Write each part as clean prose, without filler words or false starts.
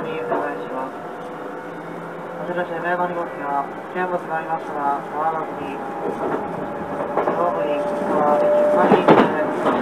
にお願いします。お知らせ名簿にごきは、危険物がありましたら、おわらずに、ホームに、または駅前にお願いします。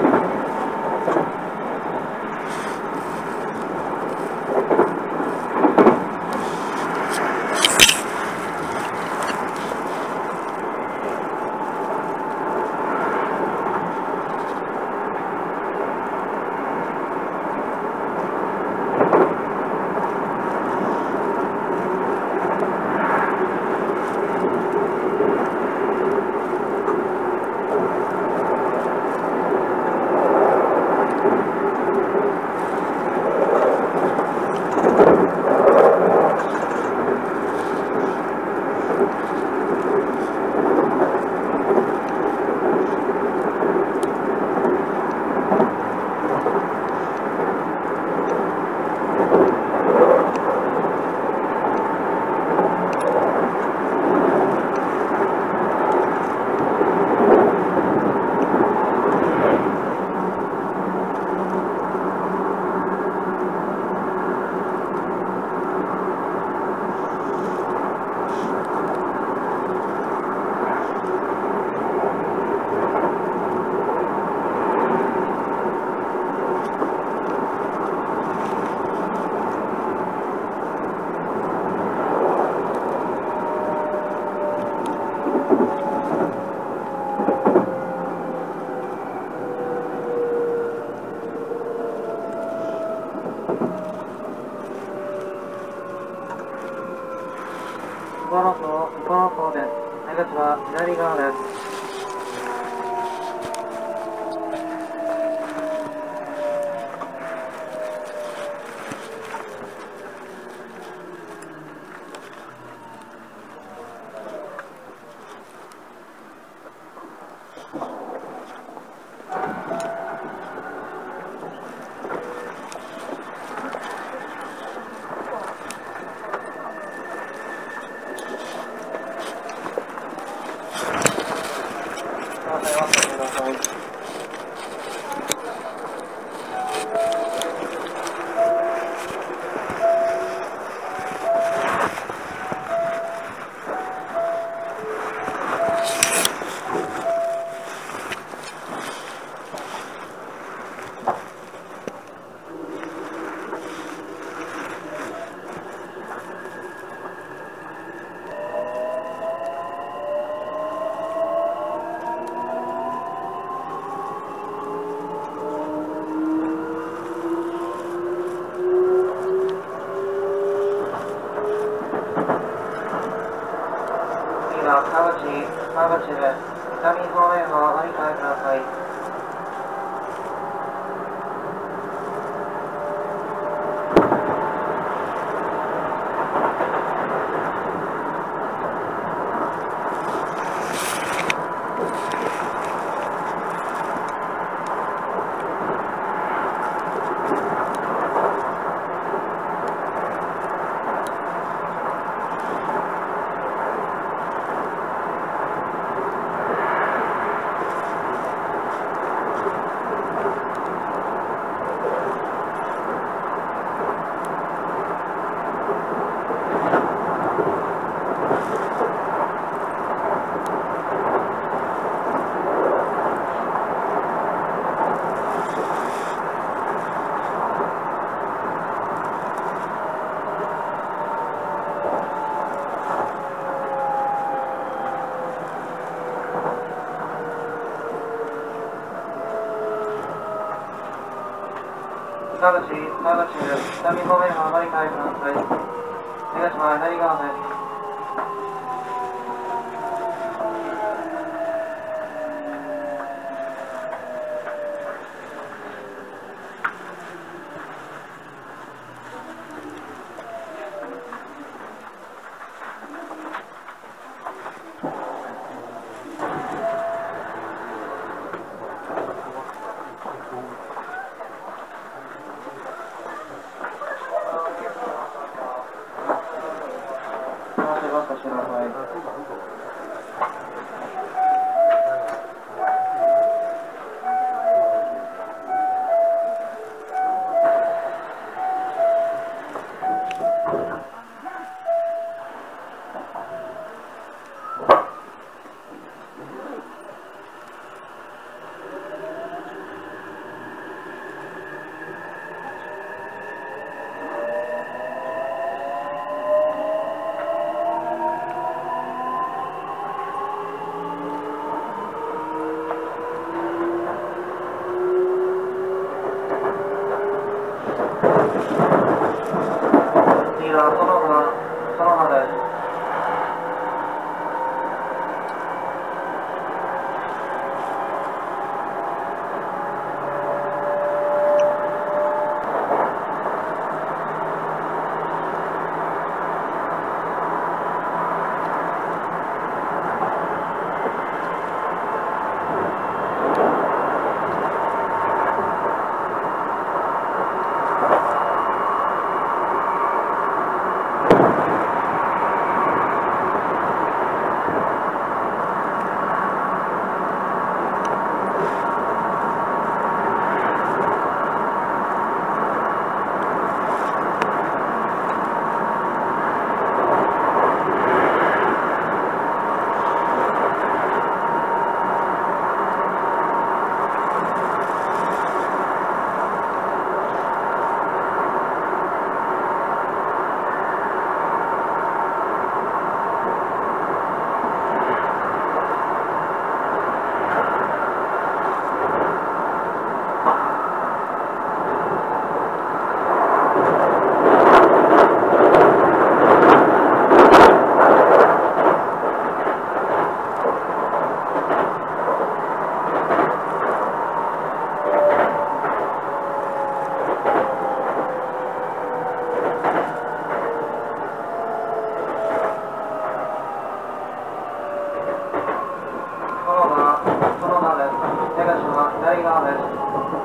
向こうの方です。出口は左側です。川口です。南方面をお理解ください。川口です。南方面をお理解ください。出口は左側です。 らそのまです。そのまです。出口は左側です。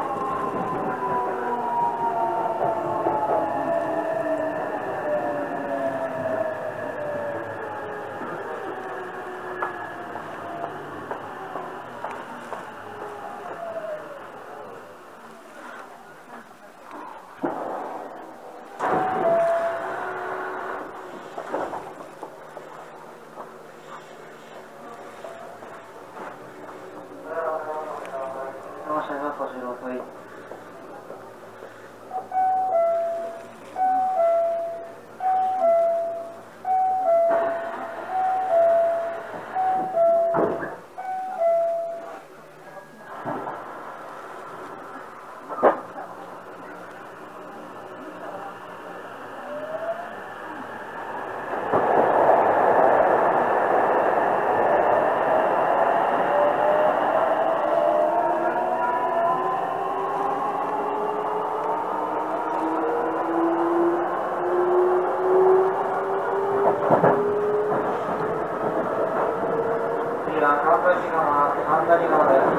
少し遅い。次は関西側、三谷側です。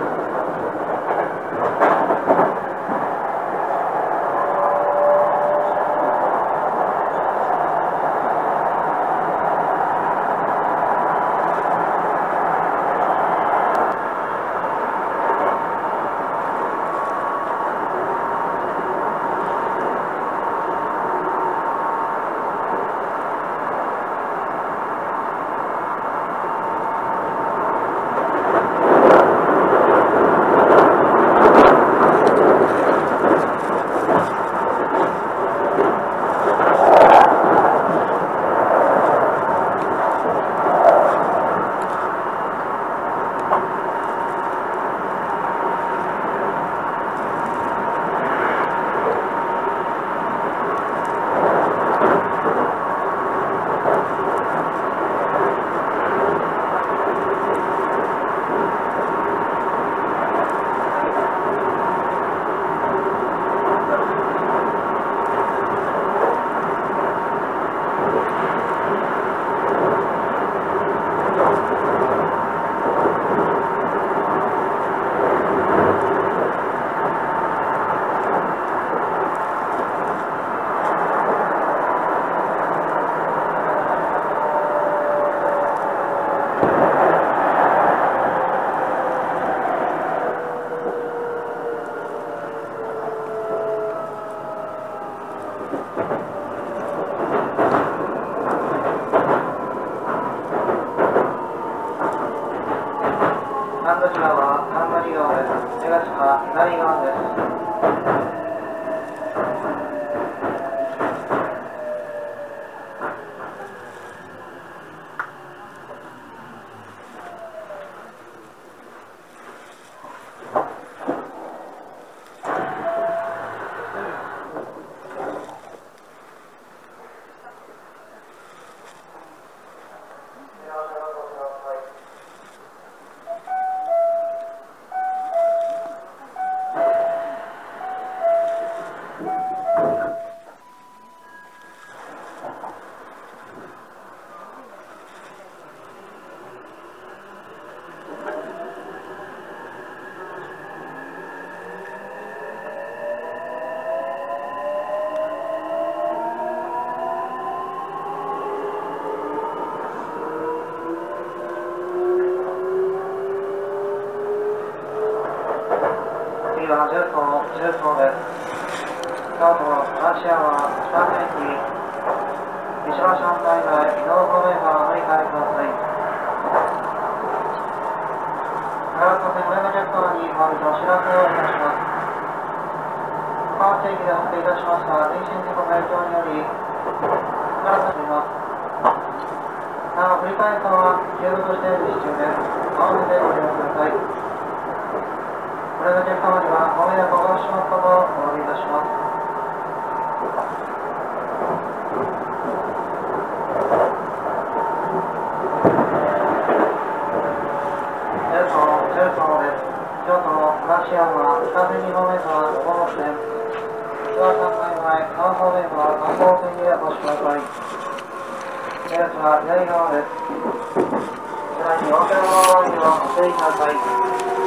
です。京都、嵐山、北区駅、石橋反対前、移動方面はお乗り換えください。長岡線上野客側にまずお知らせをいたします。川内駅で発生いたしました人身事故の影響により、長岡線はなお、振り替えは継続して実施中です。合わせてご利用ください。これだけ様にはご迷惑をおかけしますことをお詫びいたします。ジェルソンです。京都の嵐山、北千2方面は5号線、石橋反対前、3方面は3号線へお越しください。レースは左側です。さらに大きな側にはお注意ください。